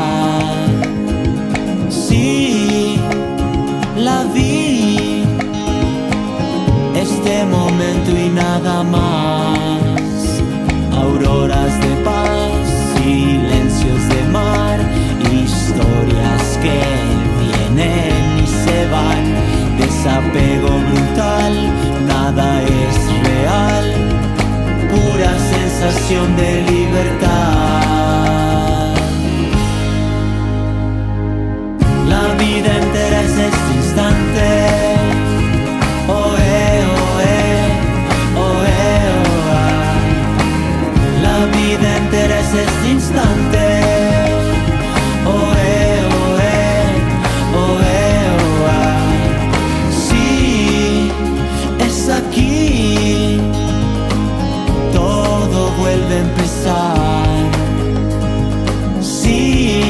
Sí, la vi, este momento y nada más. Auroras de paz, silencios de mar, historias que vienen y se van. Desapego brutal, nada es real, pura sensación de libertad. La vida entera es este instante. Oe, oe, oe, oa. La vida entera es este instante. Oe, oe, oe, oa. Sí, es aquí. Todo vuelve a empezar. Sí,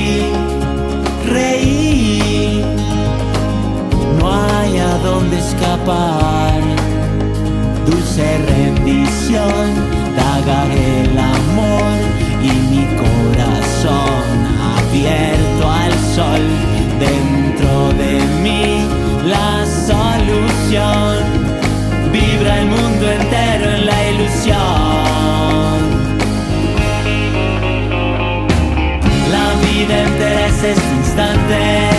reí, no hay a dónde escapar. Dulce rendición, daga el amor y mi corazón abierto al sol. Dentro de mí la solución, vibra el mundo entero en la ilusión. La vida entera es este instante.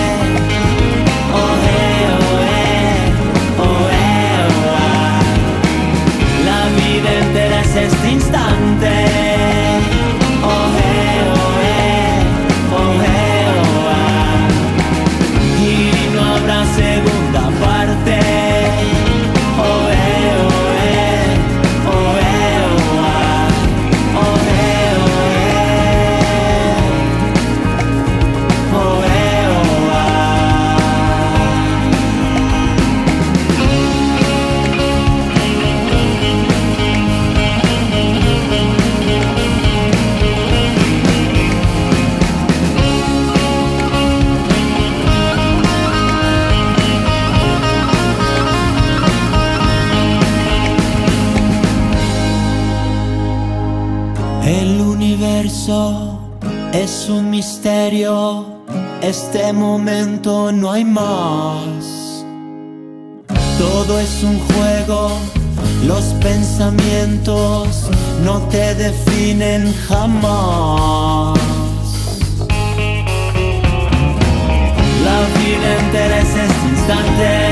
Oe, oe, oe, oa. La vida entera es este instante. Oe, oe, oe, oa. Y no habrá segunda parte. Oe, oe, oe, oa. Oe, oe, oe, oa. El universo es un misterio, este momento no hay más. Todo es un juego, los pensamientos no te definen jamás. La vida entera es este instante.